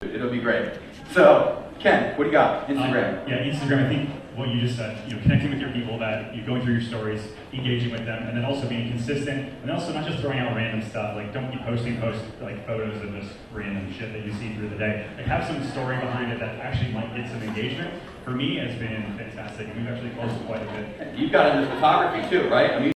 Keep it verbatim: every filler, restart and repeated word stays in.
It'll be great. So, Ken, what do you got? Instagram. Um, yeah, Instagram, I think what you just said, you know, connecting with your people, that you're going through your stories, engaging with them, and then also being consistent, and also not just throwing out random stuff, like don't be posting post like photos of this random shit that you see through the day. Like have some story behind it that actually might get some engagement. For me, it's been fantastic, and we've actually closed quite a bit. You've got into photography too, right? I mean,